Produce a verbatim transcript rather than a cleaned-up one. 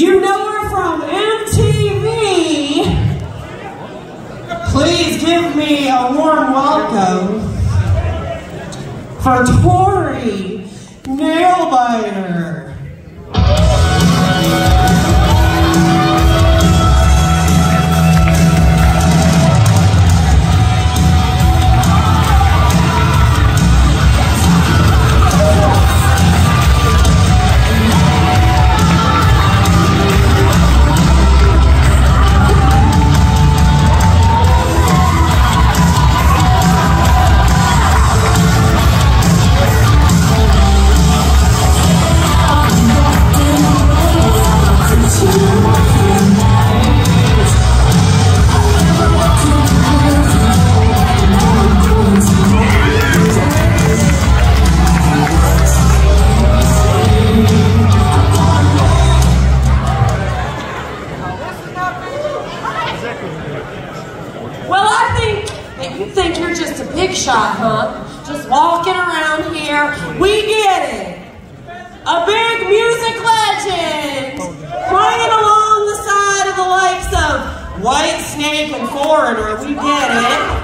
You know her from M T V. Please give me a warm welcome for Tori, Nailbiter. Well, I think that you think you're just a big shot, huh? Just walking around here. We get it. A big music legend playing along the side of the likes of White Snake and Foreigner. We get it.